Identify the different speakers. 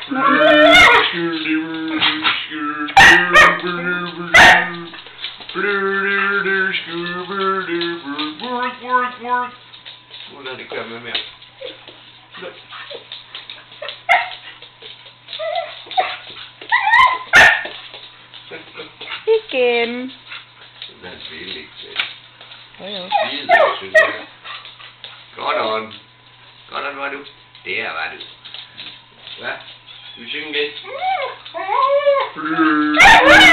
Speaker 1: Work. Una di quelle mie.
Speaker 2: Igen.
Speaker 1: That's really good.
Speaker 2: Oh ja.
Speaker 1: Godt on. Var du? Der var du. Hvad? Du synger lidt.